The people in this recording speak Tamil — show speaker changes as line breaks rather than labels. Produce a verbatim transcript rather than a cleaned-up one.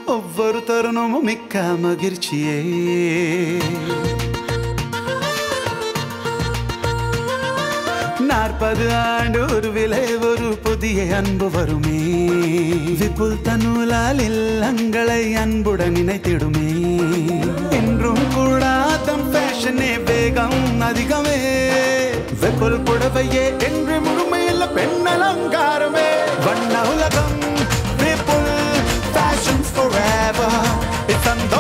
ஒவ்வொரு தருணமும் மிக்க மகிழ்ச்சியே நாற்பது ஆண்டு ஒரு விலை ஒரு புதிய அன்பு வருமே விபுல் தன்னூலால் இல்லங்களை அன்புடன் நினைத்திடுமே என்றும் கூட தம் ஃபேஷனே வேகம் அதிகமே விபுல் புடவையே என்று முழுமையில் பெண் அலங்காரமே வண்ண உலகம் விபுல் ஃபேஷன் forever it's